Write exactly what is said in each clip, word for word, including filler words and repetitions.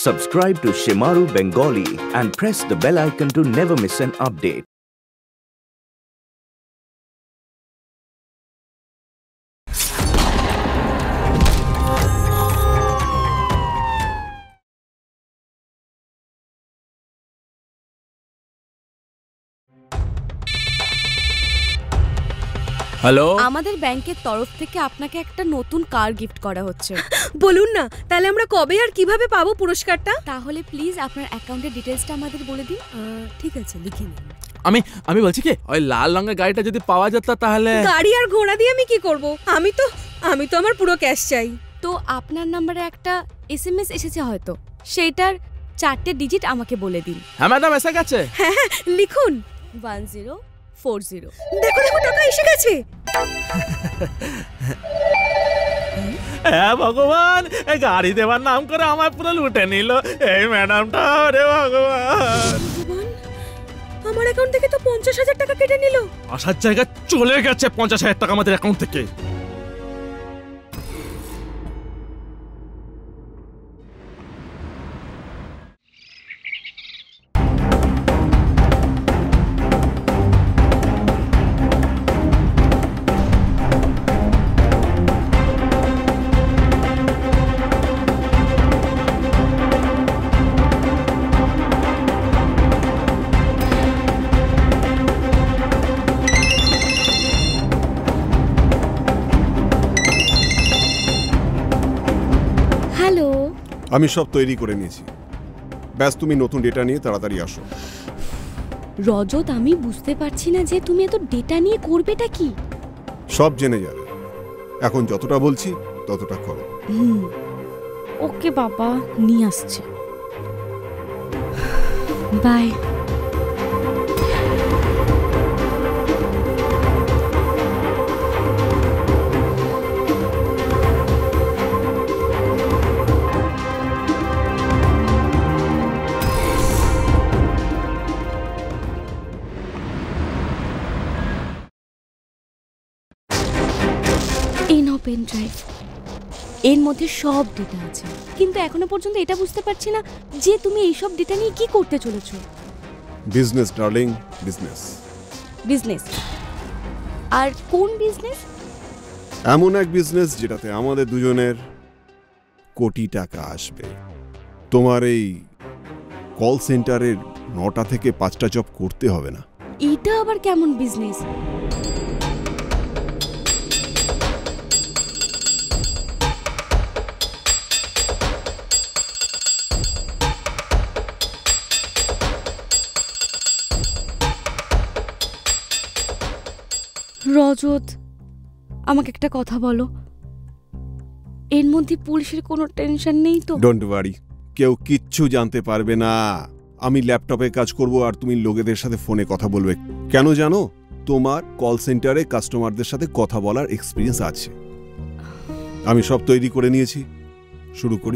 Subscribe to Shimaru Bengali and press the bell icon to never miss an update. Hello, আমাদের ব্যাংকের তরফ থেকে আপনাকে একটা নতুন কার গিফট করা হচ্ছে। বলুন না, তাহলে আমরা কবে আর কিভাবে পাবো পুরস্কারটা? তাহলে প্লিজ আপনার অ্যাকাউন্টের ডিটেইলসটা আমাদের বলে দিন। ঠিক আছে, লিখে নিন। আমি আমি বলছি কি, ওই লাল রঙের গাড়িটা যদি পাওয়া যেত তাহলে। গাড়ি আর ঘোড়া দিয়ে আমি কি করব? আমি তো আমি তো আমার পুরো ক্যাশ চাই। তো আপনার নম্বরে একটা এসএমএস এসেছে হয়তো, সেইটার চারটে ডিজিট আমাকে বলে দিন। হ্যাঁ ম্যাডাম, এসে গেছে। হ্যাঁ হ্যাঁ, লিখুন। One zero four zero. দেখো দেখো, টাকা এসে গেছে। হ্যাঁ ভগবান, এই গাড়ি দেওয়ার নাম করে আমার পুরো লুটে নিল এই ম্যাডামটা। রে ভগবান, আমার অ্যাকাউন্ট থেকে তো পঞ্চাশ হাজার টাকা কেটে নিল। আসার জায়গা চলে গেছে পঞ্চাশ হাজার টাকা আমাদের অ্যাকাউন্ট থেকে। আমি সব তৈরি করে নিয়েছি, ব্যাস তুমি নতুন ডেটা নিয়ে তাড়াতাড়ি আসো। রজত, আমি বুঝতে পারছি না যে তুমি এত ডেটা নিয়ে করবেটা কি। সব জেনে যাবে, এখন যতটা বলছি ততটা করো। হুম, ওকে বাবা, নিয়ে আসছে। বাই। পেন ড্রাইভ, এর মধ্যে সব ডেটা আছে, কিন্তু এখনো পর্যন্ত এটা বুঝতে পারছি না যে তুমি এই সব ডেটা নিয়ে কি করতে চলেছো। Business darling, business. বিজনেস? আর কোন বিজনেস? এমন এক বিজনেস যেটাতে আমাদের দুজনের কোটি টাকা আসবে। তোমার এই কল সেন্টারের নটা থেকে পাঁচটা জব করতে হবে না। এটা আবার কেমন বিজনেস? রজত, আমাকে একটা কথা বলো, এর মধ্যে পুলিশের কোনো টেনশন নেই তো? ডোন্ট ওয়ারি, কেউ কিচ্ছু জানতে পারবে না। আমি ল্যাপটপে কাজ করব আর তুমি লোকেদের সাথে ফোনে কথা বলবে। কেন জানো? তোমার কল সেন্টারে কাস্টমারদের সাথে কথা বলার এক্সপিরিয়েন্স আছে। আমি সব তৈরি করে নিয়েছি, শুরু করি।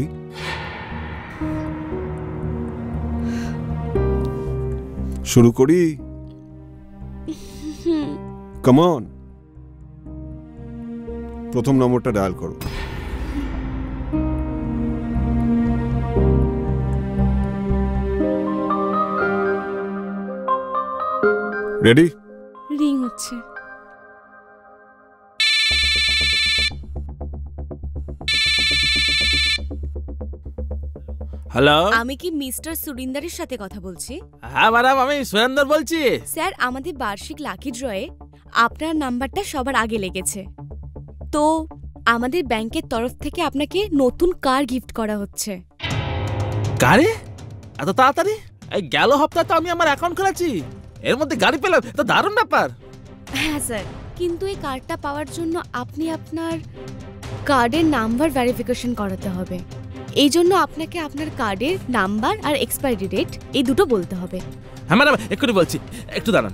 শুরু করি কাম অন। প্রথম নম্বরটা ডায়াল করো। রেডি? রিং হচ্ছে। হ্যালো, আমি কি মিস্টার সুরিন্দারের সাথে কথা বলছি? হ্যাঁ ম্যাডাম, আমি সুরেন্দর বলছি। স্যার, আমাদের বার্ষিক লাকি ড্রয়ে আপনার নাম্বারটা সবার আগে লেগেছে, তো আমাদের ব্যাংকের তরফ থেকে আপনাকে নতুন কার গিফট করা হচ্ছে। গাড়ি? এত তাড়াতাড়ি? এই গেল সপ্তাহে তো আমি আমার অ্যাকাউন্ট খুলেছি, এর মধ্যে গাড়ি পেলাম, তো দারুণ ব্যাপার। হ্যাঁ স্যার, কিন্তু এই কার্ডটা পাওয়ার জন্য আপনি আপনার কার্ডের নাম্বার ভেরিফিকেশন করাতে হবে। এই জন্য আপনাকে আপনার কার্ডের নাম্বার আর এক্সপায়ারি ডেট এই দুটো বলতে হবে। হ্যাঁ ম্যাডাম, এক্ষুনি বলছি, একটু দাঁড়ান।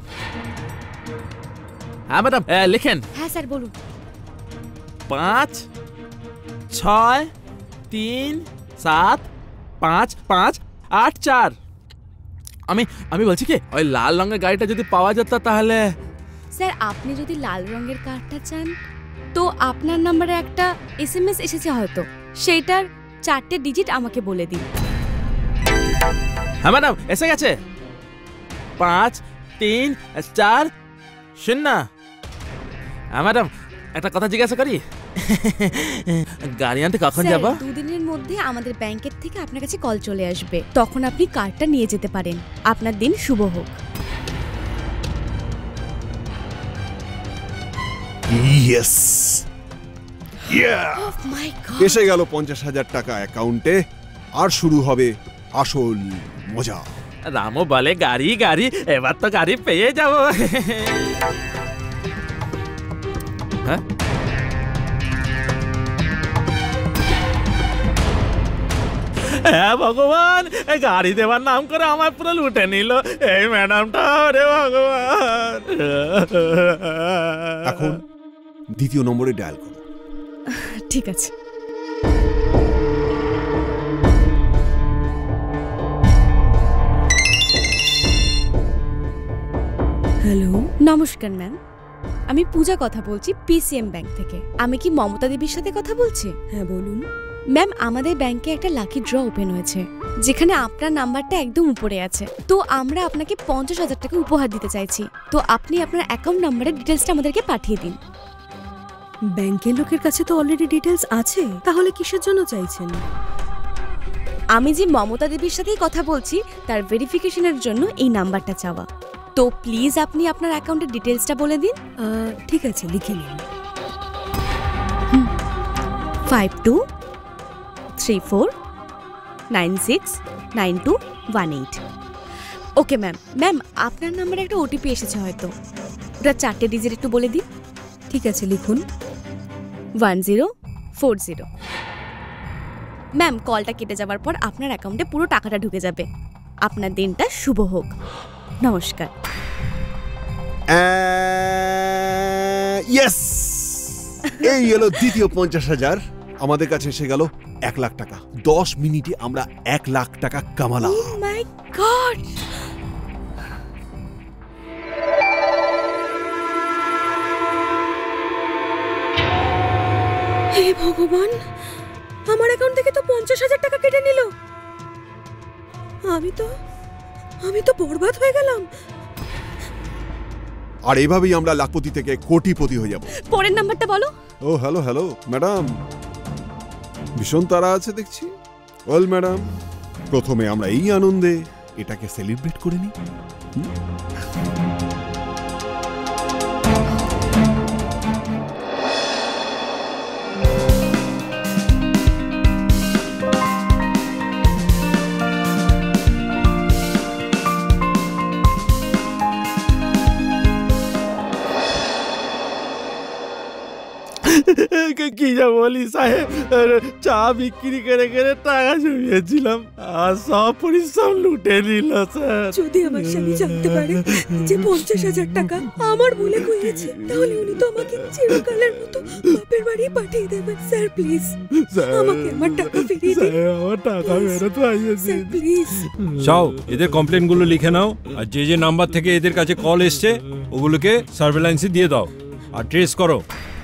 হ্যাঁ ম্যাডাম, লিখেন। হ্যাঁ স্যার, বলুন। পাঁচ ছয় তিন সাত পাঁচ পাঁচ আট চার। আমি আমি বলছি কি, ওই লাল রঙের গাড়িটা যদি পাওয়া যেত তাহলে। স্যার, আপনি যদি লাল রঙের কার্ডটা চান তো আপনার নম্বরে একটা এসএমএস এসেছে হয়তো, সেইটার চারটে ডিজিট আমাকে বলে দিন। হ্যাঁ ম্যাডাম এসে গেছে। পাঁচ তিন চার শূন্য। হ্যাঁ ম্যাডাম একটা কথা জিজ্ঞাসা করি, গাড়ি আনতে কখন যাব? দুদিনের মধ্যে আমাদের ব্যাংকের থেকে আপনার কাছে কল চলে আসবে, তখন আপনি কার্ডটা নিয়ে যেতে পারেন। আপনার দিন শুভ হোক। Yes, Oh my God! এসে গেল পঞ্চাশ হাজার টাকা অ্যাকাউন্টে, আর শুরু হবে আসল মজা। রামু বলে গাড়ি গাড়ি, এবার তো গাড়ি পেয়ে যাব। হ্যাঁ হ্যাঁ ভগবান, গাড়ি দেওয়ার নাম করে আমার পুরো লুটে নিল এই ম্যাডামটা। রে ভগবান। এখন দ্বিতীয় নম্বরে ডায়াল করো। ঠিক আছে। হ্যালো, নমস্কার ম্যাম, আমি পূজা কথা বলছি পিসিএম ব্যাংক থেকে। আমি কি মমতা দেবীর সাথে কথা বলছি? হ্যাঁ বলুন। ম্যাম, আমাদের ব্যাংকে একটা লাকি ড্র ওপেন হয়েছে, যেখানে আপনার নাম্বারটা একদম উপরে আছে। তো আমরা আপনাকে পঞ্চাশ হাজার টাকা উপহার দিতে চাইছি। তো আপনি আপনার অ্যাকাউন্ট নাম্বারের ডিটেলসটা আমাদেরকে পাঠিয়ে দিন। ব্যাংকের লোকের কাছে তো অলরেডি ডিটেলস আছে, তাহলে কিসের জন্য চাইছেন? আমি যে মমতা দেবীর সাথেই কথা বলছি তার ভেরিফিকেশনের জন্য এই নাম্বারটা চাওয়া। তো প্লিজ আপনি আপনার অ্যাকাউন্টের ডিটেলসটা বলে দিন। আহ, ঠিক আছে, লিখে নিন। Five two three four nine six nine two one eight. Okay ma'am. Ma'am, আপনার নাম্বারে একটা ওটিপি এসেছে হয়তো, ওটা চারটে ডিজিট একটু বলে দিন। ঠিক আছে, লিখুন। One zero four zero. Ma'am, কলটা কেটে যাওয়ার পর আপনার অ্যাকাউন্টে পুরো টাকাটা ঢুকে যাবে। আপনার দিনটা শুভ হোক। নমস্কার। ইয়েস, এই হলো দ্বিতীয় পঞ্চাশ হাজার। আমাদের কাছে এসে গেল এক লাখ টাকা। দশ মিনিটে আমরা এক লাখ টাকা কামালাম। Oh my God! হে ভগবান, আমার অ্যাকাউন্ট থেকে তো পঞ্চাশ হাজার টাকা কেটে নিল। আমি তো আমি তো বরবাদ হয়ে গেলাম। আর এভাবেই আমরা লাখপতি থেকে কোটিপতি হয়ে যাব। পরের নাম্বারটা বলো। ও হ্যালো হ্যালো ম্যাডাম, ভীষণ তারা আছে দেখছি। ওয়েল ম্যাডাম, প্রথমে আমরা এই আনন্দে এটাকে সেলিব্রেট করে নিই। কি যা বলি সাহেব, চা বিক্রি করে করে টাকা জমিয়েছিলাম আর সব পরিশ্রম লুটে নিল স্যার। যদি আমার স্বামী জানতে পারে যে পঞ্চাশ হাজার টাকা আমার বলে কইয়েছে, তাহলে উনি তো আমাকে চিরকালের মতো বাপের বাড়ি পাঠিয়ে দেবেন। স্যার প্লিজ আমাকে আমার টাকা ফিরিয়ে দিন। আমার টাকা ফেরত পাইয়ে স্যার দিন প্লিজ। যাও, এদের কমপ্লেনগুলো লিখে নাও, আর যে যে নাম্বার থেকে এদের কাছে কল এসছে ওগুলোকে সার্ভেলান্সে দিয়ে দাও আর ট্রেস করো।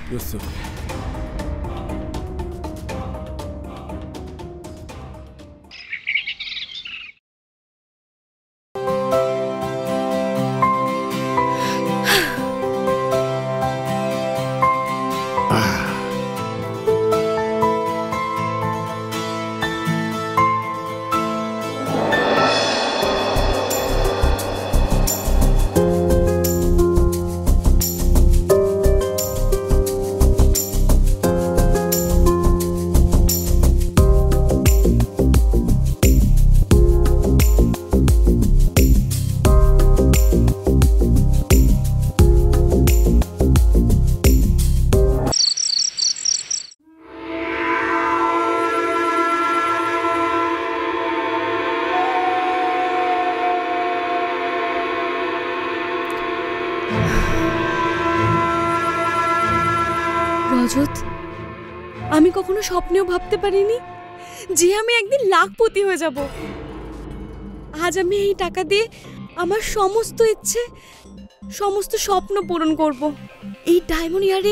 রজত, আমি কখনো স্বপ্নেও ভাবতে পারিনি যে আমি একদিন লাখপতি হয়ে যাব। আজ আমি এই টাকা দিয়ে আমার সমস্ত ইচ্ছে, সমস্ত স্বপ্ন পূরণ করব। এই ডায়মন্ড ইয়াররিং,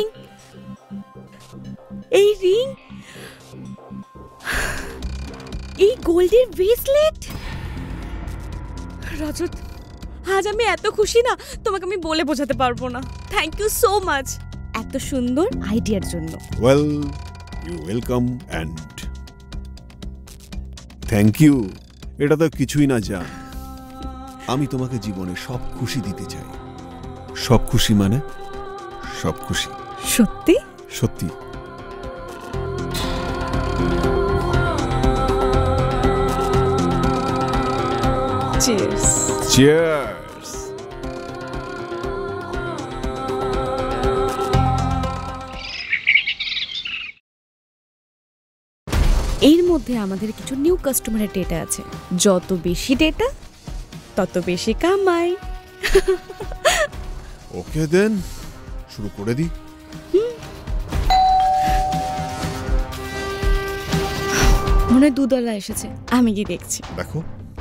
এই রিং, এই গোল্ডের ব্রেসলেট, রজত, আজ আমি এত খুশি না তোমাকে আমি বলে বোঝাতে পারবো না। থ্যাংক ইউ সো মাচ এত সুন্দর আইডিয়ার জন্য। Well, you welcome and thank you. এটা তো কিছুই না জান, আমি তোমাকে জীবনে সব খুশি দিতে চাই। সব খুশি মানে সব খুশি। সত্যি? সত্যি। চিয়ার্স। চিয়ার্স। এর মধ্যে আমাদের কিছু নিউ কাস্টমারের ডেটা আছে। যত বেশি ডেটা তত বেশি কামাই। ওকে দেন, শুরু করে দিই। মনে হয় দুধওয়ালা এসেছে, আমি গিয়ে দেখছি। দেখো।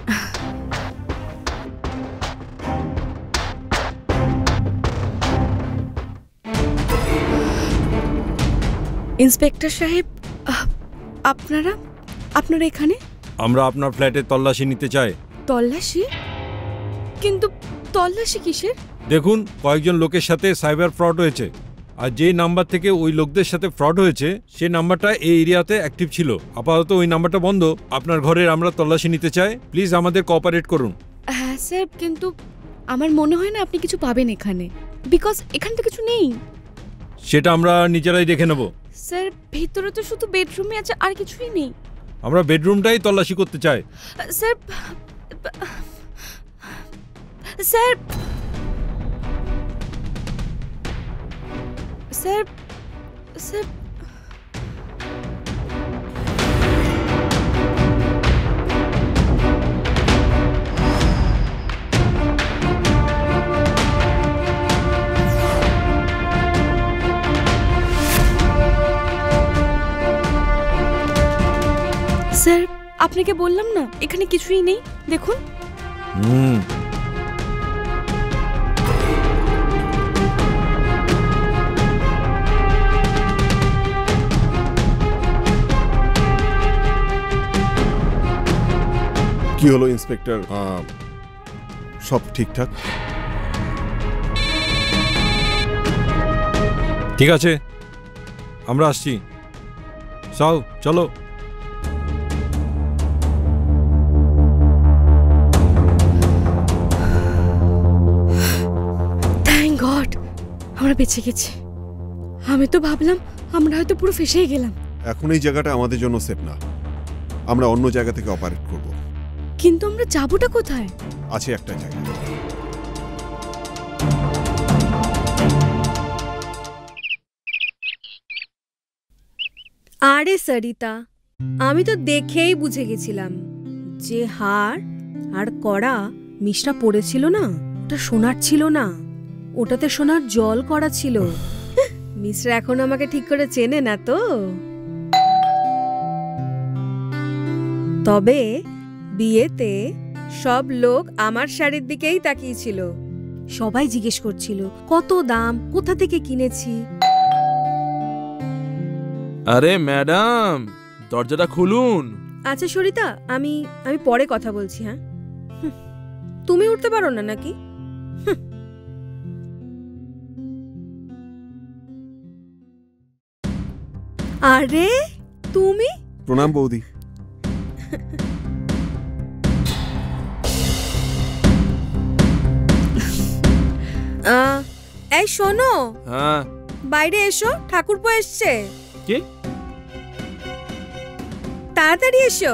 ইন্সপেক্টর সাহেব, আপনারা আপনারা এখানে? আমরা আপনার ফ্ল্যাটে তল্লাশি নিতে চাই। তল্লাশি? কিন্তু তল্লাশি কিসের? দেখুন, কয়েকজন লোকের সাথে সাইবার ফ্রড হয়েছে, আর যে নাম্বার থেকে ওই লোকদের সাথে ফ্রড হয়েছে সেই নাম্বারটা এই এরিয়াতে অ্যাক্টিভ ছিল। আপাতত ওই নাম্বারটা বন্ধ। আপনার ঘরের আমরা তল্লাশি নিতে চাই, প্লিজ আমাদের কোঅপারেট করুন। হ্যাঁ স্যার, কিন্তু আমার মনে হয় না আপনি কিছু পাবেন এখানে, বিকজ এখানে তো কিছু নেই। সেটা আমরা নিজেরাই দেখে নেব। স্যার, ভিতরে তো শুধু বেডরুমই আছে, আর কিছুই নেই। আমরা বেডরুমটাই তল্লাশি করতে চাই। Sir sir sir sir sir, আপনাকে বললাম না এখানে কিছুই নেই, দেখুন। হুম কি হলো ইন্সপেক্টর, সব ঠিকঠাক? ঠিক আছে, আমরা আসছি। সাউ, চলো। থ্যাংক গড, আমরা বেঁচে গেছি। আমি তো ভাবলাম আমরা হয়তো পুরো ফেসেই গেলাম। এখন এই জায়গাটা আমাদের জন্য সেফ না, আমরা অন্য জায়গা থেকে অপারেট করব। কিন্তু আমরা যাবোটা কোথায়? আছে একটা জায়গা। আরে সরিতা, আমি তো দেখেই বুঝে গেছিলাম যে হার আর কড়া মিশরা পড়েছিল না, ওটা সোনার ছিল না, ওটাতে সোনার জল করা ছিল। মিশ্রা এখন আমাকে ঠিক করে চেনে না তো। তবে বিয়েতে সব লোক আমার শাড়ির দিকেই তাকিয়েছিল। সবাই জিজ্ঞেস করছিল কত দাম, কোথা থেকে কিনেছি। আরে ম্যাডাম, দরজাটা খুলুন। আচ্ছা সরিতা, আমি আমি পরে কথা বলছি। হ্যাঁ, তুমি উঠতে পারো না নাকি? আরে তুমি? প্রণাম বৌদি। এই শোনো, হ্যাঁ বাইরে এসো, ঠাকুরপো এসছে। কি? তাড়াতাড়ি এসো।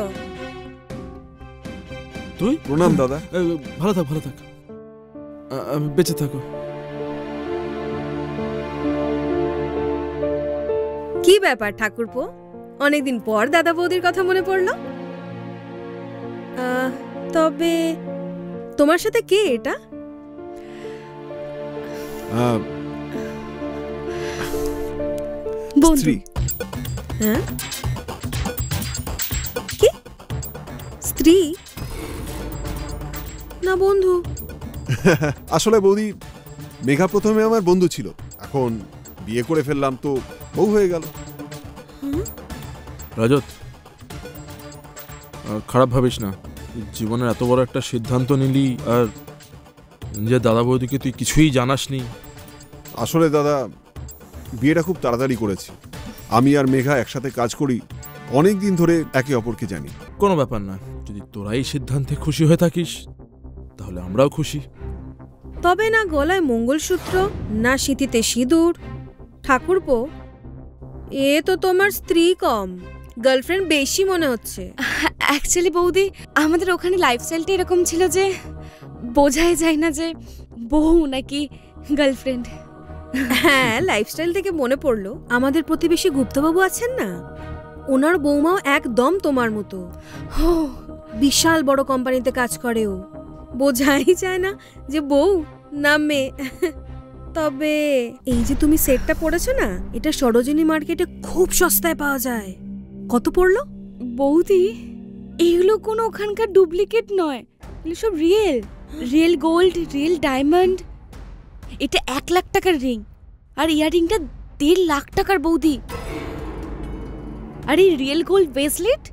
তুই? প্রণাম দাদা। এ, ভালো থাক, ভালো থাক, আ, আ, বেঁচে থাকো। কি ব্যাপার ঠাকুরপো, অনেকদিন পর দাদা বৌদির কথা মনে পড়লো। আহ, তবে তোমার সাথে কে এটা? স্ত্রী। হ্যাঁ, কি স্ত্রী না বন্ধু? আসলে বৌদি, মেঘা প্রথমে আমার বন্ধু ছিল, এখন বিয়ে করে ফেললাম তো বউ হয়ে গেল। রজত, আ, খারাপ ভাবিস না, জীবনের এত বড় একটা সিদ্ধান্ত নিলি আর যে দাদা বৌদিকে তুই কিছুই জানাসনি। আসলে দাদা, বিয়েটা খুব তাড়াতাড়ি করেছি। আমি আর মেঘা একসাথে কাজ করি, অনেক দিন ধরে একে অপরকে জানি। কোনো ব্যাপার না, যদি তোরা এই সিদ্ধান্তে খুশি হয়ে থাকিস তাহলে আমরাও খুশি। তবে না গলায় মঙ্গলসূত্র, না সিঁথিতে সিঁদুর। ঠাকুরপো, এ তো তোমার স্ত্রী কম, গার্লফ্রেন্ড বেশি মনে হচ্ছে। অ্যাকচুয়ালি বৌদি, আমাদের ওখানে লাইফস্টাইলটা এরকম ছিল যে বোঝাই যায় না যে বউ নাকি গার্লফ্রেন্ড। হ্যাঁ, লাইফস্টাইল থেকে মনে পড়লো, আমাদের প্রতিবেশী গুপ্তবাবু আছেন না, ওনার বৌমাও একদম তোমার মতো। হো, বিশাল বড় কোম্পানিতে কাজ করে ও। বোঝাই যায় না যে বউ না মেয়ে। তবে এই যে তুমি সেটটা পড়েছো না, এটা সরোজিনী মার্কেটে খুব সস্তায় পাওয়া যায়। কত পড়লো? বৌদি, এগুলো কোনো ওখানকার ডুপ্লিকেট নয়, এগুলো সব real real gold, real diamond. এটা এক লাখ টাকার রিং, আর ইয়াররিংটা দেড় লাখ টাকার বৌদি। আর এই রিয়েল গোল্ড ব্রেসলেট।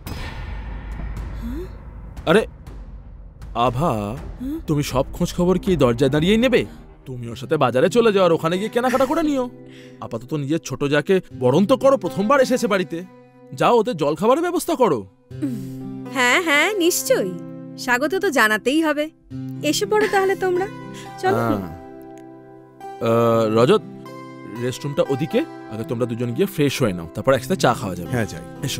আরে আভা, তুমি সব খোঁজ খবর কি দরজায় দাঁড়িয়েই নেবে? তুমি ওর সাথে বাজারে চলে যাও আর ওখানে গিয়ে কেনাকাটা করে নিও। আপাতত নিজের ছোট যাকে বরণ তো করো, প্রথমবার এসেছে বাড়িতে, যাও ওদের জল খাবারের ব্যবস্থা করো। হ্যাঁ হ্যাঁ, নিশ্চয়ই, স্বাগত তো জানাতেই হবে। এসে পড়ো তাহলে তোমরা, চলো। রজত, রেস্টরুমটা ওদিকে, আগে তোমরা দুজন গিয়ে ফ্রেশ হয়ে নাও, তারপর একসাথে চা খাওয়া যাবে। হ্যাঁ, যাই। এসো।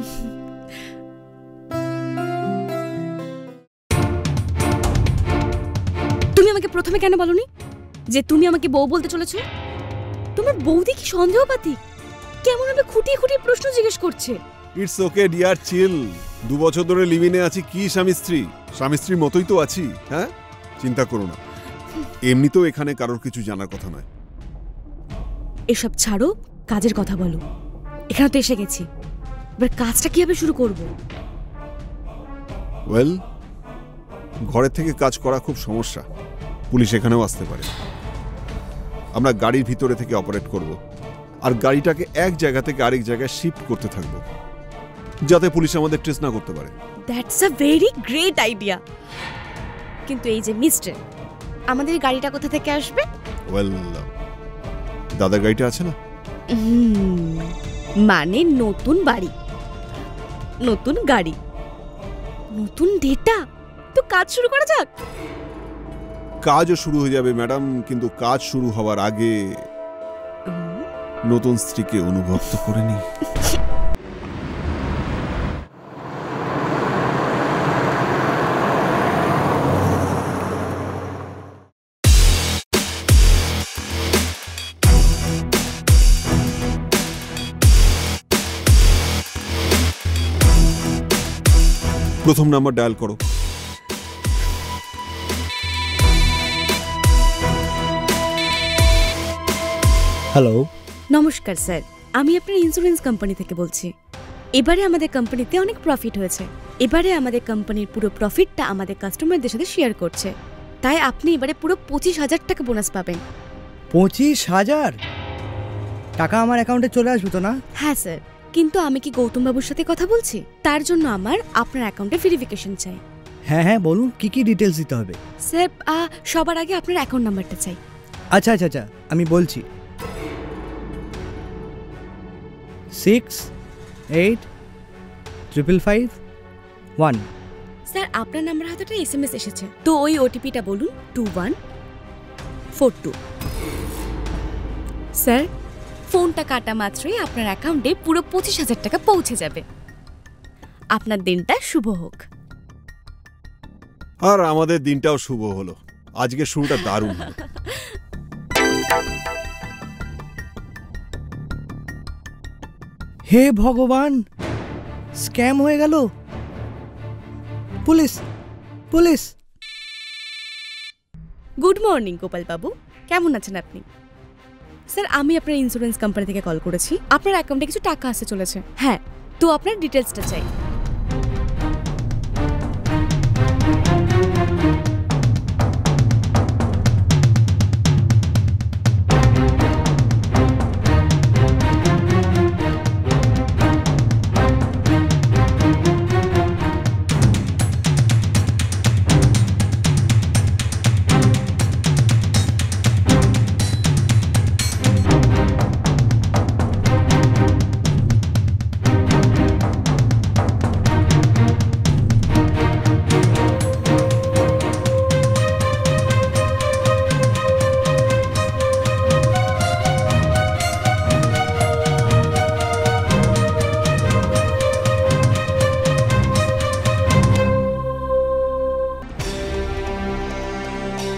তুমি আমাকে প্রথমে কেন বলনি যে তুমি আমাকে বউ বলতে চলেছো? তোমার বৌদি কি সন্দেহপাতি? কেমন ভাবে খুঁটিয়ে খুঁটিয়ে প্রশ্ন জিজ্ঞেস করছে। It's okay dear, chill. দু বছর ধরে লিভিনে আছি, কি স্বামী স্ত্রী স্বামী স্ত্রীর মতোই তো আছি। হ্যাঁ, চিন্তা করো না, এমনিতেও এখানে কারোর কিছু জানার কথা নয়। এসব ছাড়ো, কাজের কথা বলো। এখানে তো এসে গেছি, এবার কাজটা কিভাবে শুরু করব? ওয়েল, ঘরের থেকে কাজ করা খুব সমস্যা, পুলিশ এখানেও আসতে পারে। আমরা গাড়ির ভিতরে থেকে অপারেট করব, আর গাড়িটাকে এক জায়গা থেকে আরেক জায়গায় শিফট করতে থাকবো, যাতে পুলিশ আমাদের ট্রেস না করতে পারে। That's a very great idea. কিন্তু এই যে মিস্টার, আমাদের গাড়িটা কোথা থেকে আসবে? ওয়েল, দাদার গাড়িটা আছে না? হুম, মানে নতুন বাড়ি, নতুন গাড়ি, নতুন ডেটা, তো কাজ শুরু করা যাক। কাজও শুরু হয়ে যাবে ম্যাডাম, কিন্তু কাজ শুরু হওয়ার আগে নতুন স্ত্রীকে অনুভব তো করে নি। প্রথম নাম্বার ডায়াল করো। হ্যালো, নমস্কার স্যার, আমি আপনার ইন্স্যুরেন্স কোম্পানি থেকে বলছি। এবারে আমাদের কোম্পানিতে অনেক প্রফিট হয়েছে। এবারে আমাদের কোম্পানির পুরো প্রফিটটা আমাদের কাস্টমারদের সাথে শেয়ার করছে, তাই আপনি এবারে পুরো পঁচিশ হাজার টাকা বোনাস পাবেন। পঁচিশ হাজার টাকা আমার অ্যাকাউন্টে চলে আসবে তো না? হ্যাঁ স্যার, কিন্তু আমি কি গৌতম বাবুর সাথে কথা বলছি? তার জন্য আমার আপনার অ্যাকাউন্টে ভেরিফিকেশন চাই। হ্যাঁ হ্যাঁ, বলুন কি কি ডিটেলস দিতে হবে? স্যার, সবার আগে আপনার অ্যাকাউন্ট নাম্বারটা চাই। আচ্ছা আচ্ছা আচ্ছা, আমি বলছি। Six eight triple five one. Sir, আপনার নাম্বার হাতে একটা এস এম এস এসেছে, তো ওই ওটিপিটা বলুন, two one four two. Sir, ফোনটা কাটা মাত্রই আপনার অ্যাকাউন্টে পুরো পঁচিশ হাজার টাকা পৌঁছে যাবে। আপনার দিনটা শুভ হোক। আর আমাদের দিনটাও শুভ হলো, আজকে শুরুটা দারুণ হলো। হে ভগবান, স্ক্যাম হয়ে গেল। Police police. Good morning Gopal বাবু, কেমন আছেন আপনি? স্যার, আমি আপনার ইন্স্যুরেন্স কোম্পানি থেকে কল করেছি। আপনার অ্যাকাউন্টে কিছু টাকা আসতে চলেছে। হ্যাঁ, তো আপনার ডিটেলসটা চাই।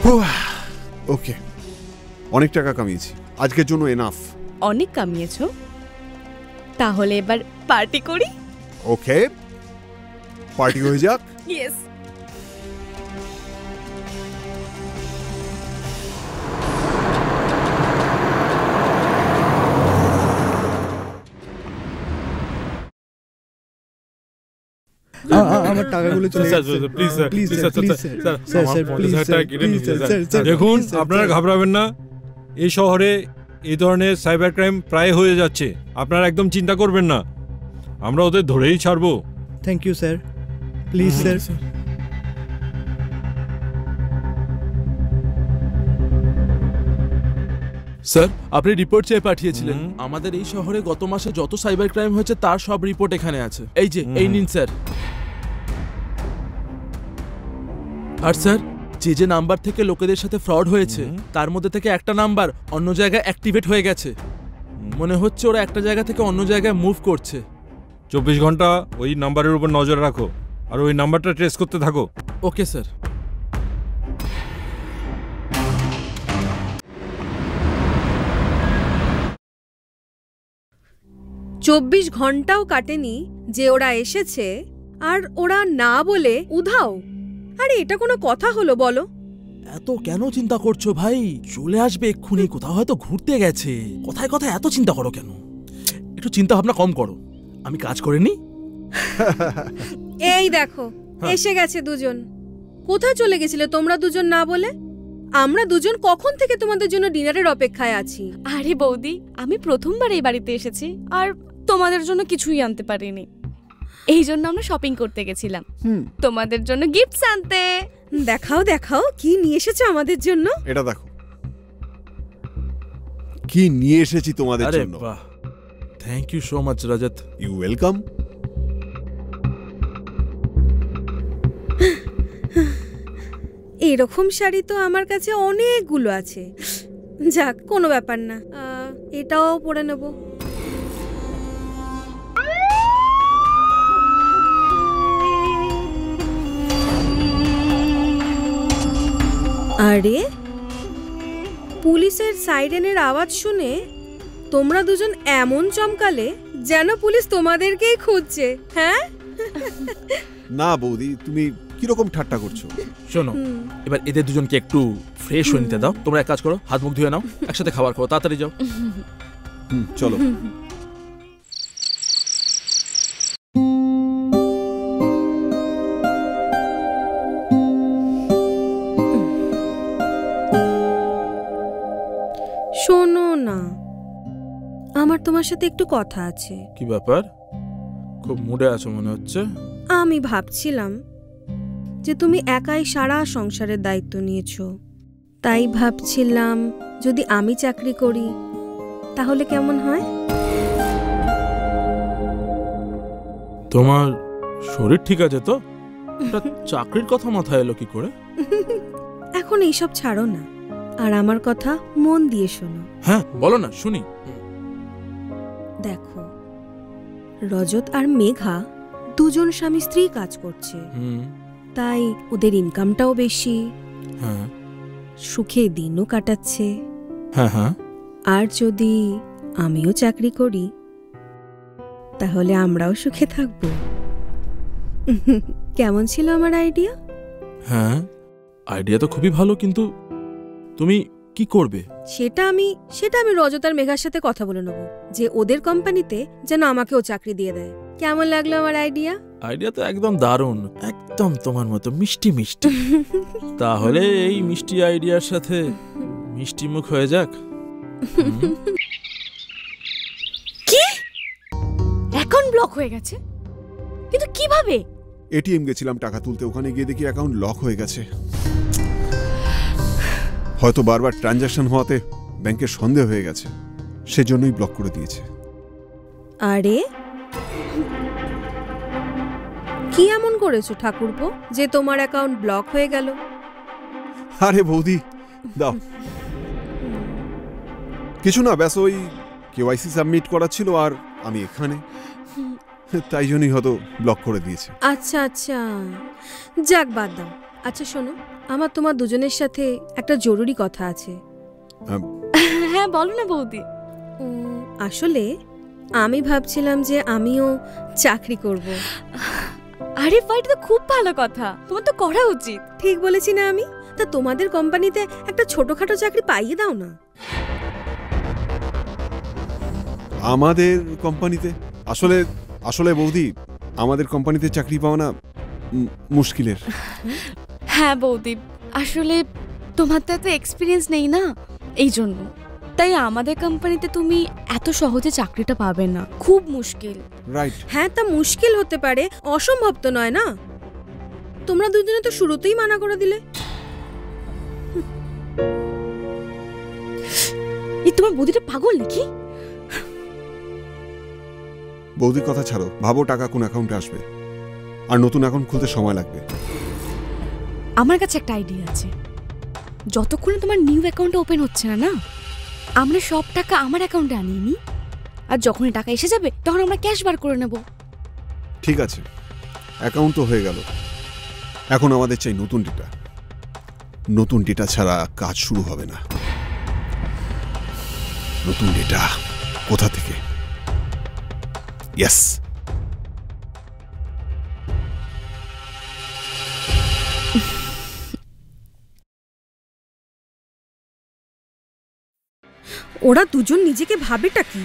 ওকে, অনেক টাকা কামিয়েছি, আজকের জন্য এনাফ। অনেক কামিয়েছো, তাহলে এবার পার্টি করি। ওকে, পার্টি হয়ে যাক। ইয়েস। আমার টাকাগুলো চলে স্যার, গেছে। Sir, please sir, please please sir, sir, please sir, sir, sir, sir, আমার স্যার, পঞ্চাশ প্লিজ হাজার স্যার, টাকা কেটে প্লিজ নিন, স্যার, স্যার। স্যার, স্যার, দেখুন, প্লিজ স্যার, আপনারা স্যার। ঘাবড়াবেন না, এই শহরে এই ধরনের সাইবার ক্রাইম প্রায় হয়ে যাচ্ছে, আপনারা একদম চিন্তা করবেন না, আমরা ওদের ধরেই ছাড়বো। Thank you sir, please sir. Sir, আপনি রিপোর্ট চেয়ে পাঠিয়েছিলেন। হুম। আমাদের এই শহরে গত মাসে যত সাইবার ক্রাইম হয়েছে তার সব রিপোর্ট এখানে আছে। এই যে, এই নিন স্যার। আর স্যার, যে যে নাম্বার থেকে লোকেদের সাথে ফ্রড হয়েছে তার মধ্যে থেকে একটা নাম্বার অন্য জায়গায় অ্যাক্টিভেট হয়ে গেছে। মনে হচ্ছে ওরা একটা জায়গা থেকে অন্য জায়গায় মুভ করছে। চব্বিশ ঘন্টা ওই নাম্বারের উপর নজর রাখো আর ওই নাম্বারটা ট্রেস করতে থাকো। Okay sir. চব্বিশ ঘন্টাও কাটেনি যে ওরা এসেছে আর ওরা না বলে উধাও। আরে এটা কোনো কথা হলো বলো? এত কেন চিন্তা করছো ভাই? চলে আসবে এক্ষুনি, কোথাও হয়তো ঘুরতে গেছে। কথায় কথায় এত চিন্তা করো কেন? একটু চিন্তা ভাবনা কম করো। আমি কাজ করে নি। এই দেখো, এসে গেছে দুজন। কোথায় চলে গেছিলে তোমরা দুজন না বলে? আমরা দুজন কখন থেকে তোমাদের জন্য ডিনারের অপেক্ষায় আছি। আরে বৌদি, আমি প্রথমবার এই বাড়িতে এসেছি আর তোমাদের জন্য কিছুই আনতে পারিনি। এই জন্য আমরা শপিং করতে গেছিলাম তোমাদের জন্য গিফটস আনতে। দেখাও দেখাও কি নিয়ে এসেছো আমাদের জন্য। এটা দেখো কি নিয়ে এসেছি তোমাদের আরে জন্য। বাহ, thank you so much Rajat. You welcome. এরকম শাড়ি তো আমার কাছে অনেকগুলো আছে। যাক, কোনো ব্যাপার না, আহ, এটাও পরে নেব। আরে পুলিশের সাইরেনের আওয়াজ শুনে তোমরা দুজন এমন চমকালে যেন পুলিশ তোমাদেরকেই খুঁজছে। হ্যাঁ না বৌদি, তুমি কিরকম ঠাট্টা করছো? শোনো, এবার এদের দুজনকে একটু ফ্রেশ হয়ে নিতে দাও। তোমরা এক কাজ করো, হাত মুখ ধুয়ে নাও, একসাথে খাবার খাও, তাড়াতাড়ি যাও। হুম, চলো। শোনো না, আমার তোমার সাথে একটু কথা আছে। কি ব্যাপার? খুব মুডে আছো মনে হচ্ছে। আমি ভাবছিলাম যে তুমি একাই সারা সংসারের দায়িত্ব নিয়েছো, তাই ভাবছিলাম যদি আমি চাকরি করি তাহলে কেমন হয়? তোমার শরীর ঠিক আছে তো? চাকরির কথা মাথায় এলো কি করে? এখন এইসব ছাড়ো না, আর আমার কথা মন দিয়ে শোনো। হ্যাঁ বলো না, শুনি। দেখো, রজত আর মেঘা দুজন স্বামী স্ত্রী কাজ করছে, তাই ওদের ইনকামটাও বেশি, হ্যাঁ সুখে দিনও কাটাচ্ছে। হ্যাঁ হ্যাঁ। আর যদি আমিও চাকরি করি তাহলে আমরাও সুখে থাকবো। কেমন ছিল আমার আইডিয়া? হ্যাঁ, আইডিয়া তো খুবই ভালো, কিন্তু তুমি কি করবে? সেটা আমি সেটা আমি রজত আর মেঘার সাথে কথা বলে নেব যে ওদের কোম্পানিতে যেন আমাকেও চাকরি দিয়ে দেয়। কেমন লাগলো আমার আইডিয়া? আইডিয়া তো একদম দারুণ, একদম তোমার মতো মিষ্টি মিষ্টি। তাহলে এই মিষ্টি আইডিয়ার সাথে মিষ্টি মুখ হয়ে যাক। কি? এখন ব্লক হয়ে গেছে? কিন্তু কিভাবে? এটিএম গেছিলাম টাকা তুলতে, ওখানে গিয়ে দেখি অ্যাকাউন্ট লক হয়ে গেছে। হয়তো বারবার ট্রানজাকশন হওয়াতে ব্যাংকের সন্দেহ হয়ে গেছে, সেজন্যই ব্লক করে দিয়েছে। আরে কি এমন করেছো ঠাকুরপো যে তোমার অ্যাকাউন্ট ব্লক হয়ে গেল? আরে বৌদি দাও, কিছু না, ব্যাস ওই কেওয়াইসি সাবমিট করা ছিল আর আমি এখানে, তাই জন্যই হয়তো ব্লক করে দিয়েছে। আচ্ছা আচ্ছা, যাক বাদ দাও, আচ্ছা শোনো, আমার তোমার দুজনের সাথে একটা জরুরি কথা আছে। হ্যাঁ বলো না বৌদি। উম, আসলে আমি ভাবছিলাম যে আমিও চাকরি করব। আরে ফাইট তো খুব ভালো কথা, তোমার তো করা উচিত। ঠিক বলেছি না আমি? তা তোমাদের কোম্পানিতে একটা ছোটখাটো চাকরি পাইয়ে দাও না। আমাদের কোম্পানিতে? আসলে আসলে বৌদি, আমাদের কোম্পানিতে চাকরি পাওয়া না মুশকিলের। হ্যাঁ বৌদি, আসলে তোমার তো এত এক্সপিরিয়েন্স নেই না, এই জন্য। তাই আমাদের কোম্পানিতে তুমি এত সহজে চাকরিটা পাবে না, খুব মুশকিল। রাইট। হ্যাঁ, তা মুশকিল হতে পারে, অসম্ভব তো নয় না। তোমরা দুজনে তো শুরুতেই মানা করে দিলে। এই তোমার বৌদিটা পাগল নাকি? বৌদির কথা ছাড়ো, ভাবো টাকা কোন অ্যাকাউন্টে আসবে, আর নতুন অ্যাকাউন্ট খুলতে সময় লাগবে। আমার কাছে একটা আইডিয়া আছে। যতক্ষণ তোমার নিউ অ্যাকাউন্ট ওপেন হচ্ছে না না, আমরা সব টাকা আমার অ্যাকাউন্টে আনিয়ে নিই, আর যখনই টাকা এসে যাবে তখন আমরা ক্যাশ বার করে নেব। ঠিক আছে, অ্যাকাউন্ট তো হয়ে গেল, এখন আমাদের চাই নতুন ডেটা। নতুন ডেটা ছাড়া কাজ শুরু হবে না। নতুন ডেটা কোথা থেকে? ইয়েস, ওরা দুজন নিজেকে ভাবেটা কি?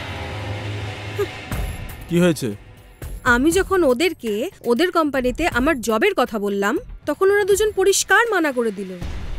কি হয়েছে? আমি যখন ওদেরকে ওদের কোম্পানিতে আমার জবের কথা বললাম, তখন ওরা দুজন পরিষ্কার মানা করে দিল,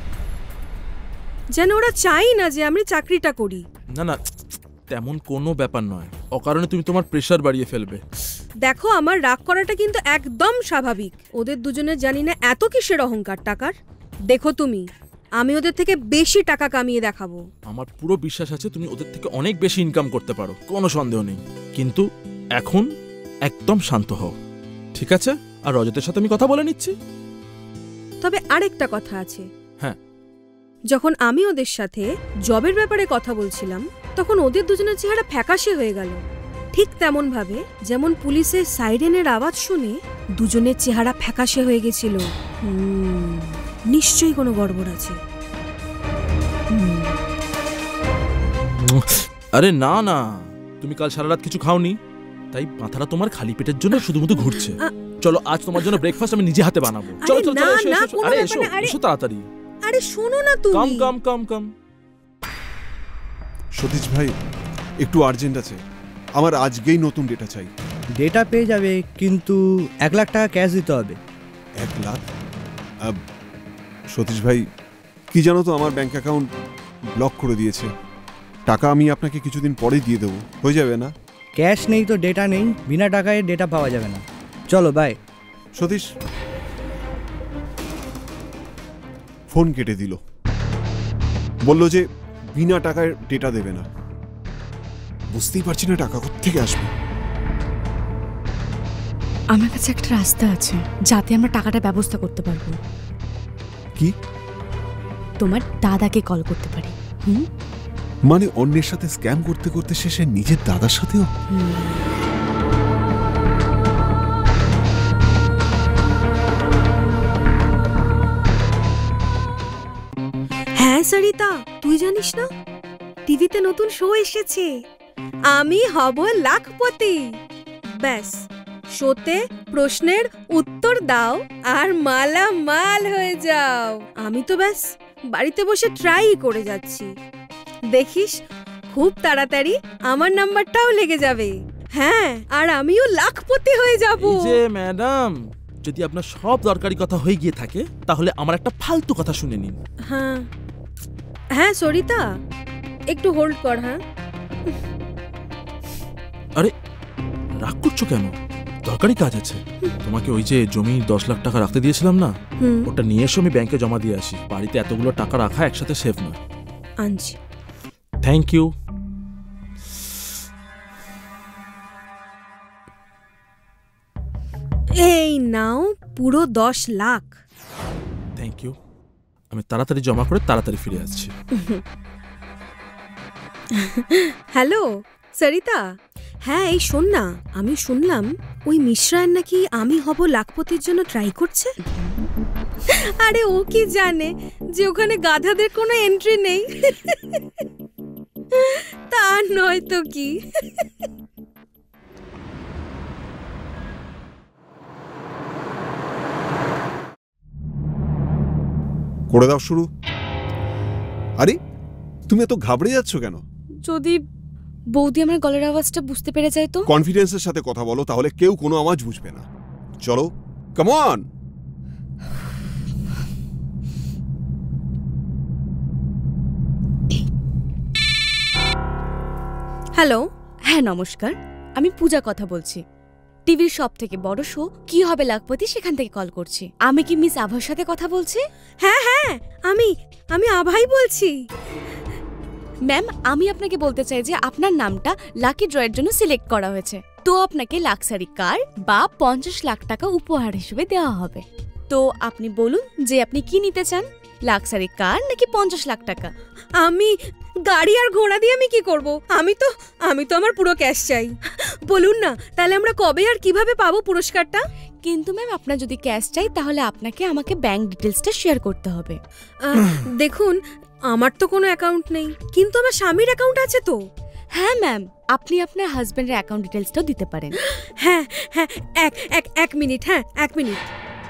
যেন ওরা চাই না যে আমি চাকরিটা করি। না না, তেমন কোনো ব্যাপার নয়, অকারণে তুমি তোমার প্রেশার বাড়িয়ে ফেলবে। দেখো, আমার রাগ করাটা কিন্তু একদম স্বাভাবিক। ওদের দুজনের জানি না এত কিসের অহংকার টাকার। দেখো তুমি, আমি ওদের থেকে বেশি টাকা কামিয়ে দেখাবো। আমার পুরো বিশ্বাস আছে তুমি ওদের থেকে অনেক বেশি ইনকাম করতে পারো, কোনো সন্দেহ নেই। কিন্তু এখন একদম শান্ত হও, ঠিক আছে? আর রজতের সাথে আমি কথা বলে নিচ্ছি। তবে আরেকটা কথা আছে। হ্যাঁ। যখন আমি ওদের সাথে জবের ব্যাপারে কথা বলছিলাম, তখন ওদের দুজনের চেহারা ফ্যাকাশে হয়ে গেল, ঠিক তেমন ভাবে যেমন পুলিশের সাইরেনের আওয়াজ শুনে দুজনের চেহারা ফ্যাকাশে হয়ে গেছিল। হুম, নিশ্চয়ই কোনো গড়বড় আছে। আরে না না, তুমি কাল সারা রাত কিছু খাওনি, তাই মাথাটা তোমার খালি পেটের জন্য শুধুমাত্র ঘুরছে। চলো আজ তোমার জন্য ব্রেকফাস্ট আমি নিজে হাতে বানাবো। চলো চলো চলো, এসো এসো। আরে এসো এসো তাড়াতাড়ি। আরে শোনো না তুমি। কাম কাম কাম কাম। সতীশ ভাই, একটু আর্জেন্ট আছে, আমার আজকেই নতুন ডেটা চাই। ডেটা পেয়ে যাবে, কিন্তু এক লাখ টাকা ক্যাশ দিতে হবে। এক লাখ? সতীশ ভাই, কি জানো তো, আমার ব্যাংক অ্যাকাউন্ট ব্লক করে দিয়েছে। টাকা আমি আপনাকে কিছুদিন পরে দিয়ে দেবো, হয়ে যাবে না? ক্যাশ নেই তো ডেটা নেই, বিনা টাকায় ডেটা পাওয়া যাবে না। চলো বাই। সতীশ ফোন কেটে দিল, বলল যে বিনা টাকায় ডেটা দেবে না। বুঝতেই পারছি না টাকা কোত্থেকে আসবে। আমার কাছে একটা রাস্তা আছে যাতে আমরা টাকাটা ব্যবস্থা করতে পারবো। কি? তোমার দাদাকে কল করতে পারি। হুম, মানে অন্যের সাথে স্ক্যাম করতে করতে শেষে নিজের দাদার সাথেও? হ্যাঁ সরিতা, তুই জানিস না টিভিতে নতুন শো এসেছে, আমি হব লাখপতি। ব্যাস, শোতে প্রশ্নের উত্তর দাও আর মালামাল হয়ে যাও। আমি তো ব্যাস বাড়িতে বসে ট্রাই করে যাচ্ছি, দেখিস খুব তাড়াতাড়ি আমার নাম্বারটাও লেগে যাবে। হ্যাঁ, আর আমিও লাখপতি হয়ে যাব। এই যে ম্যাডাম, যদি আপনার সব দরকারি কথা হয়ে গিয়ে থাকে তাহলে আমার একটা ফালতু কথা শুনে নিন। হ্যাঁ হ্যাঁ সরিতা, একটু হোল্ড কর। হ্যাঁ, আরে রাগ করছো কেন? দরকারি কাজ আছে। তোমাকে ওই যে জমি দশ লাখ টাকা রাখতে দিয়েছিলাম না, ওটা নিয়ে এসো, আমি ব্যাংকে জমা দিয়ে আসি। বাড়িতে এতগুলো টাকা রাখা একসাথে সেফ নয়। আনছি। Thank you. এই নাও পুরো দশ লাখ। থ্যাংক ইউ, আমি তাড়াতাড়ি জমা করে তাড়াতাড়ি ফিরে আসছি। হ্যালো সরিতা, হ্যাঁ এই শোন না, আমি শুনলাম ওই মিশ্রায়ন নাকি আমি হব লাখপতির জন্য ট্রাই করছে। আরে ও কি জানে যে ওখানে গাধাদের কোনো এন্ট্রি নেই? তা নয় তো কি। করে দাও শুরু। আরে তুমি এত ঘাবড়ে যাচ্ছ কেন? যদি বৌদি আমার গলার আওয়াজটা বুঝতে পেরে যায় তো? কনফিডেন্সের সাথে কথা বলো, তাহলে কেউ কোনো আওয়াজ বুঝবে না। চলো, কাম অন। হ্যালো। হ্যাঁ নমস্কার, আমি পূজা কথা বলছি। টিভির সব থেকে বড় শো কি হবে লাখপতি সেখান থেকে কল করছি। আমি কি মিস আভার সাথে কথা বলছি? হ্যাঁ হ্যাঁ, আমি আমি আভাই বলছি। ম্যাম, আমি আপনাকে বলতে চাই যে আপনার নামটা লাকি ড্রয়ের জন্য সিলেক্ট করা হয়েছে, তো আপনাকে লাক্সারি কার বা পঞ্চাশ লাখ টাকা উপহার হিসেবে দেওয়া হবে। তো আপনি বলুন যে আপনি কি নিতে চান, লাক্সারি কার নাকি পঞ্চাশ লাখ টাকা? আমি গাড়ি আর ঘোড়া দিয়ে আমি কি করব? আমি তো আমি তো আমার পুরো ক্যাশ চাই। বলুন না, তাহলে আমরা কবে আর কিভাবে পাবো পুরস্কারটা? কিন্তু ম্যাম, আপনার যদি ক্যাশ চাই তাহলে আপনাকে আমাকে ব্যাংক ডিটেলসটা শেয়ার করতে হবে। দেখুন, আমার তো কোনো অ্যাকাউন্ট নেই, কিন্তু আমার স্বামীর অ্যাকাউন্ট আছে তো। হ্যাঁ ম্যাম, আপনি আপনার হাজবেন্ডের অ্যাকাউন্ট ডিটেলসটাও দিতে পারেন। হ্যাঁ হ্যাঁ, এক এক এক মিনিট, হ্যাঁ এক মিনিট।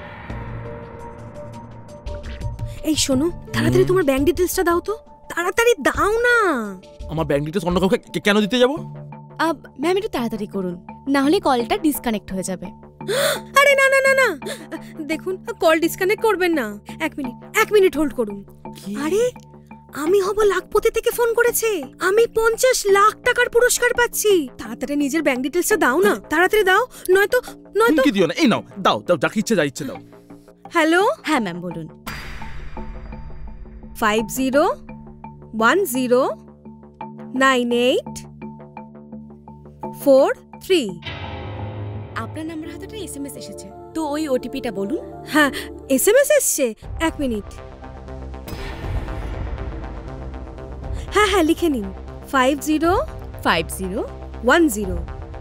এই শোনো, তাড়াতাড়ি তোমার ব্যাংক ডিটেলসটা দাও তো, তাড়াতাড়ি দাও না। আমার ব্যাংক ডিটেলস অন্য কাউকে কে- কেন দিতে যাব? ম্যাম একটু তাড়াতাড়ি করুন, না হলে কলটা ডিসকানেক্ট হয়ে যাবে। আরে না না না না, দেখুন কল ডিসকানেক্ট করবেন না। এক মিনিট এক মিনিট হোল্ড করুন। আরে আমি হব লাখপতি থেকে ফোন করেছে, আমি পঞ্চাশ লাখ টাকার পুরস্কার পাচ্ছি। তাড়াতাড়ি নিজের ব্যাংক ডিটেলসটা দাও না, তাড়াতাড়ি দাও, নয়তো নয়তো। কি দিও না, এই নাও, দাও দাও, যা ইচ্ছে যা ইচ্ছে দাও। হ্যালো। হ্যাঁ ম্যাম বলুন। Five zero one zero nine eight four three. আপনার নাম্বার হাতে একটা এসএমএস এসেছে, তো ওই ওটিপিটা বলুন। হ্যাঁ, এসএমএস এসছে, এক মিনিট। হ্যাঁ হ্যাঁ, লিখে নিন। Five zero five zero one zero.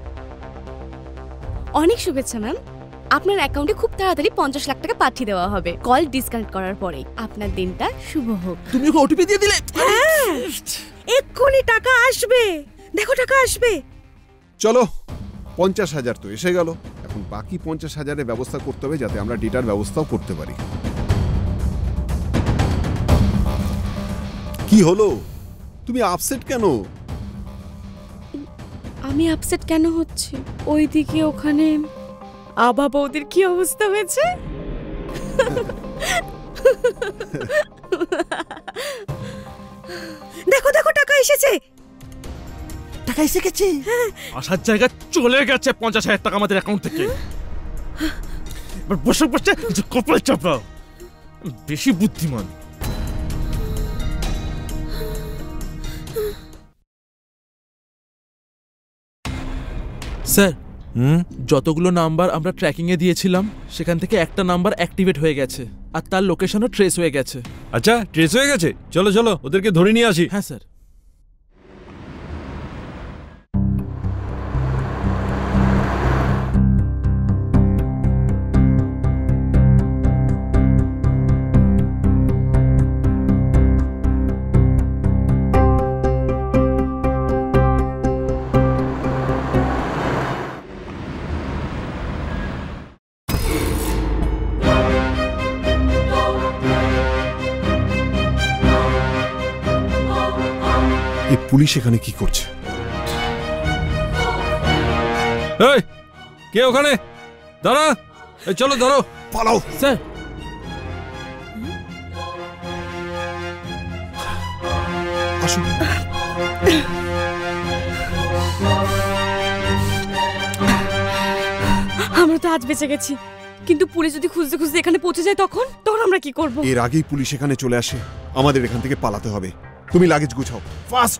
অনেক শুভেচ্ছা ম্যাম, আপনার অ্যাকাউন্টে খুব তাড়াতাড়ি পঞ্চাশ লাখ টাকা পাঠিয়ে দেওয়া হবে কল ডিসকানেক্ট করার পরেই। আপনার দিনটা শুভ হোক। তুমি ওকে ওটিপি দিয়ে দিলে? হ্যাঁ, এক্ষুনি টাকা আসবে, দেখো টাকা আসবে। চলো, পঞ্চাশ হাজার তো এসে গেল, এখন বাকি পঞ্চাশ হাজারের ব্যবস্থা করতে হবে যাতে আমরা ডেটার ব্যবস্থাও করতে পারি। কি হলো, তুমি আপসেট কেন? আমি আপসেট কেন হচ্ছি? ওইদিকে ওখানে আবা বৌদির কি অবস্থা হয়েছে। দেখো দেখো টাকা এসেছে। টাকা এসে গেছে? আসার জায়গা চলে গেছে পঞ্চাশ হাজার টাকা আমাদের অ্যাকাউন্ট থেকে। এবার বসে বসে কপালে চাপড়াও, বেশি বুদ্ধিমান। স্যার, হুম যতগুলো নাম্বার আমরা ট্র্যাকিং এ দিয়েছিলাম সেখান থেকে একটা নাম্বার অ্যাক্টিভেট হয়ে গেছে আর তার লোকেশনও ট্রেস হয়ে গেছে। আচ্ছা, ট্রেস হয়ে গেছে, চলো চলো ওদেরকে ধরে নিয়ে আসি। হ্যাঁ স্যার। এই পুলিশ এখানে কি করছে? এই, কে ওখানে? দাঁড়া, এই চলো ধরো, পালাও। স্যার, আসুন। আমরা তো আজ বেঁচে গেছি, কিন্তু পুলিশ যদি খুঁজতে খুঁজতে এখানে পৌঁছে যায় তখন তখন আমরা কি করব? এর আগেই পুলিশ এখানে চলে আসে, আমাদের এখান থেকে পালাতে হবে। তুমি লাগেজ গুছাও ফাস্ট।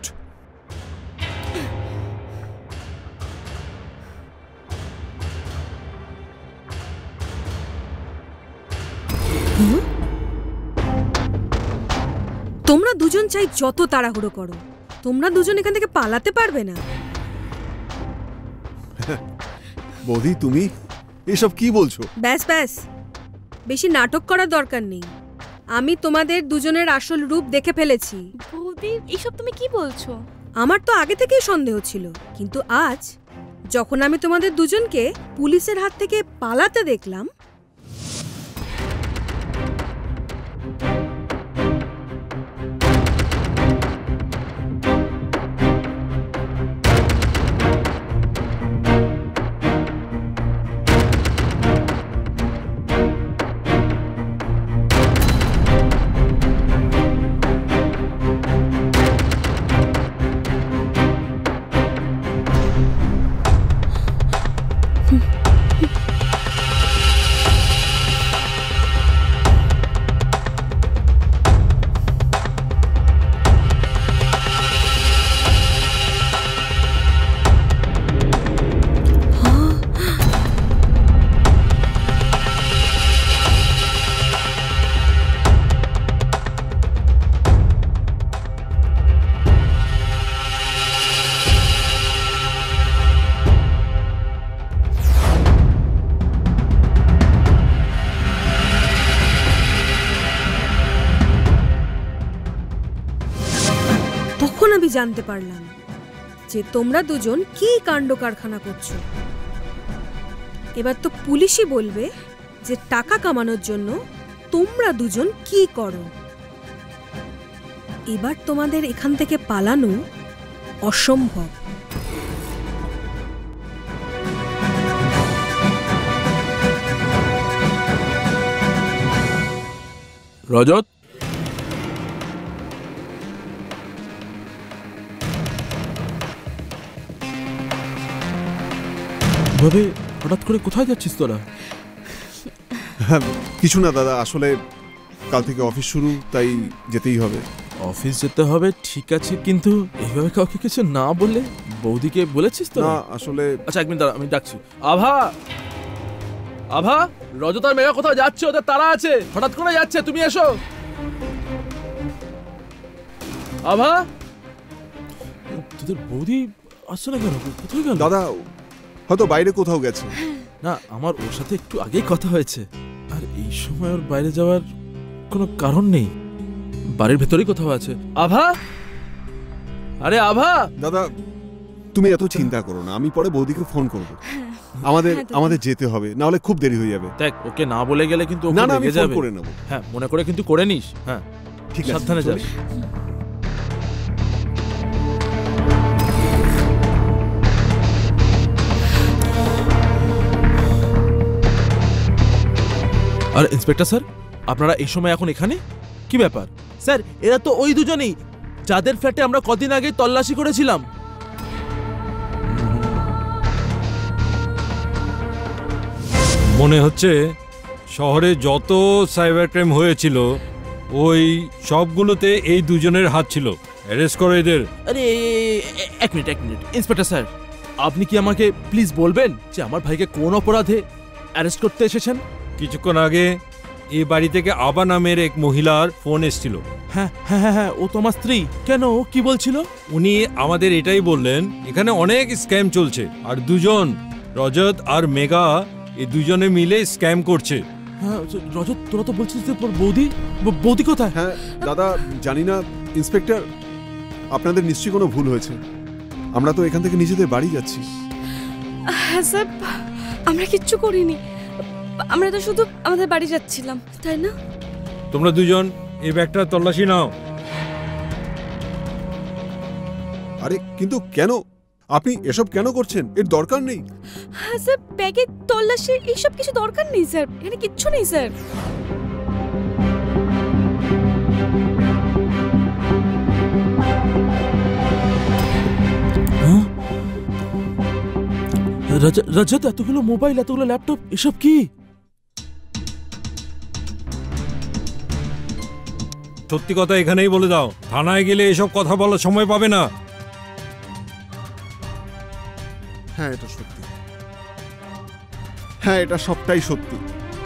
তোমরা দুজন চাই যত তাড়াহুড়ো করো, তোমরা দুজন এখান থেকে পালাতে পারবে না। বৌদি, তুমি এসব কি বলছো? ব্যাস ব্যাস, বেশি নাটক করার দরকার নেই। আমি তোমাদের দুজনের আসল রূপ দেখে ফেলেছি। বৌদি এইসব তুমি কি বলছো? আমার তো আগে থেকেই সন্দেহ ছিল, কিন্তু আজ যখন আমি তোমাদের দুজনকে পুলিশের হাত থেকে পালাতে দেখলাম, তখন আমি জানতে পারলাম যে তোমরা দুজন কি কাণ্ড কারখানা করছো। এবার তো পুলিশই বলবে যে টাকা কামানোর জন্য তোমরা দুজন কি করো। এবার তোমাদের এখান থেকে পালানো অসম্ভব। রজত, ভাবে হঠাৎ করে কোথায় যাচ্ছিস তোরা? হ্যাঁ, কিছু না দাদা, আসলে কাল থেকে অফিস শুরু, তাই যেতেই হবে। অফিস যেতে হবে ঠিক আছে, কিন্তু এইভাবে কাউকে কিছু না বলে বৌদিকে বলেছিস তো? না আসলে আচ্ছা এক মিনিট দাঁড়া, আমি ডাকছি। আভা, আভা, রজত আর মেঘা কোথাও যাচ্ছে, ওদের তারা আছে, হঠাৎ করে যাচ্ছে, তুমি এসো। আভা, তোদের বৌদি আসছে না কেন? কোথায় গেল? দাদা হয়তো বাইরে কোথাও গেছে। না, আমার ওর সাথে একটু আগেই কথা হয়েছে, আর এই সময় ওর বাইরে যাওয়ার কোনো কারণ নেই, বাড়ির ভেতরেই কোথাও আছে। আভা, আরে আভা। দাদা তুমি এত চিন্তা করো না, আমি পরে বৌদিকে ফোন করব। আমাদের আমাদের যেতে হবে, না হলে খুব দেরি হয়ে যাবে। দেখ, ওকে না বলে গেলে কিন্তু না না আমি ফোন করে নেব। হ্যাঁ, মনে করে কিন্তু করে নিস। হ্যাঁ ঠিক আছে, সাবধানে যাস। আর ইন্সপেক্টর স্যার, আপনারা এই সময় এখন এখানে কি ব্যাপার? স্যার, এরা তো ওই দুজনেই যাদের ফ্ল্যাটে আমরা কদিন আগে তল্লাশি করেছিলাম। মনে হচ্ছে শহরে যত সাইবার ক্রাইম হয়েছিল ওই সবগুলোতে এই দুজনের হাত ছিল। অ্যারেস্ট করো এদের। আরে এক মিনিট এক মিনিট ইন্সপেক্টর স্যার, আপনি কি আমাকে প্লিজ বলবেন যে আমার ভাইকে কোন অপরাধে অ্যারেস্ট করতে এসেছেন? কিছুক্ষণ আগে এই বাড়ি থেকে আবা নামের এক মহিলার ফোন এসেছিল। হ্যাঁ হ্যাঁ হ্যাঁ হ্যাঁ, ও তোমার স্ত্রী। কেন, ও কি বলছিল? উনি আমাদের এটাই বললেন, এখানে অনেক স্ক্যাম চলছে, আর দুজন রজত আর মেঘা এই দুজনে মিলে স্ক্যাম করছে। হ্যাঁ রজত, তোরা তো বলছিস যে তোর বৌদি, বৌদি কোথায়? হ্যাঁ দাদা, জানি না ইন্সপেক্টর, আপনাদের নিশ্চয়ই কোনো ভুল হয়েছে। আমরা তো এখান থেকে নিজেদের বাড়ি যাচ্ছি। হ্যাঁ স্যার, আমরা কিচ্ছু করিনি, আমরা তো শুধু আমাদের বাড়ি যাচ্ছিলাম, তাই না? তোমরা দুজন এই ব্যাগটা তল্লাশি নাও। আরে কিন্তু কেন? আপনি এসব কেন করছেন? এর দরকার নেই। হ্যাঁ স্যার, ব্যাগে তল্লাশি এইসব কিছু দরকার নেই স্যার, এখানে কিচ্ছু নেই স্যার। রজত, এতগুলো মোবাইল, এতগুলো ল্যাপটপ, এসব কি? সত্যি কথা এখানেই বলে দাও, থানায় গেলে এসব কথা বলার সময় পাবে না। হ্যাঁ এটা সত্যি, হ্যাঁ এটা সবটাই সত্যি।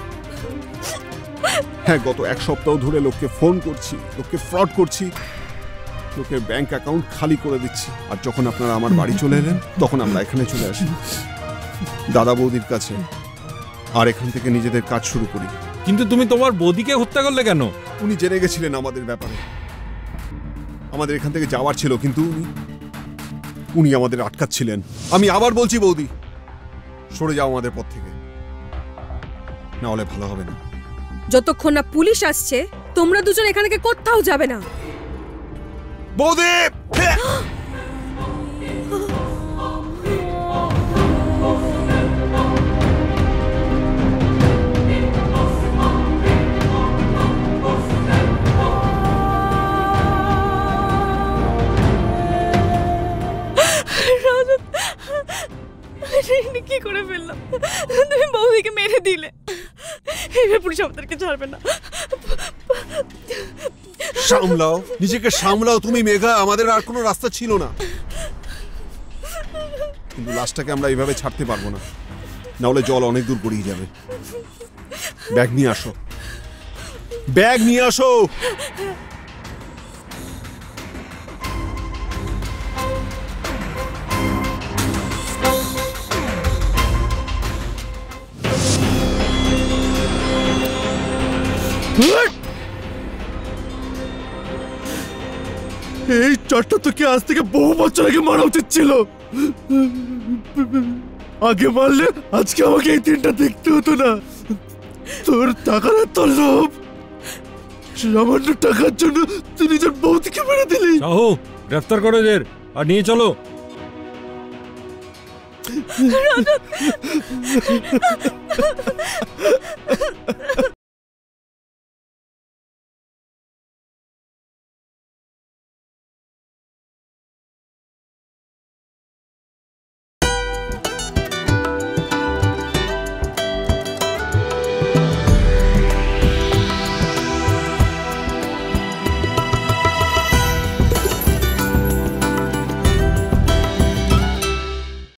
হ্যাঁ, গত এক সপ্তাহ ধরে লোককে ফোন করছি, লোককে ফ্রড করছি, লোকের ব্যাংক অ্যাকাউন্ট খালি করে দিচ্ছি, আর যখন আপনারা আমার বাড়ি চলে এলেন তখন আমরা এখানে চলে আসি দাদা বৌদির কাছে, আর এখান থেকে নিজেদের কাজ শুরু করি। কিন্তু তুমি তোমার বৌদিকে হত্যা করলে কেন? উনি জেনে গেছিলেন আমাদের ব্যাপারে, আমাদের এখান থেকে যাওয়ার ছিল, কিন্তু উনি উনি আমাদের আটকাচ্ছিলেন। আমি আবার বলছি বৌদি, সরে যাও আমাদের পথ থেকে, না হলে ভালো হবে না। যতক্ষণ না পুলিশ আসছে তোমরা দুজন এখান থেকে কোথাও যাবে না। বৌদি! কি করে ফেললাম? তুমি বৌদিকে মেরে দিলে, এবার পুলিশ আমাদেরকে ছাড়বে না। সামলাও, নিজেকে সামলাও তুমি মেঘা, আমাদের আর কোনো রাস্তা ছিল না, কিন্তু লাশটাকে আমরা এইভাবে ছাড়তে পারবো না, না হলে জল অনেক দূর গড়িয়ে যাবে। ব্যাগ নিয়ে আসো, ব্যাগ নিয়ে আসো। এই চারটা তোকে আজ থেকে বহু বছর আগে মারা উচিত ছিল। আগে মারলে আজকে আমাকে এই তিনটা দেখতে হতো না। তোর টাকার এত লোভ, সামান্য টাকার জন্য তুই নিজের বৌদিকে মেরে দিলি। সাহু, গ্রেফতার করো এদের আর নিয়ে চলো। রাজা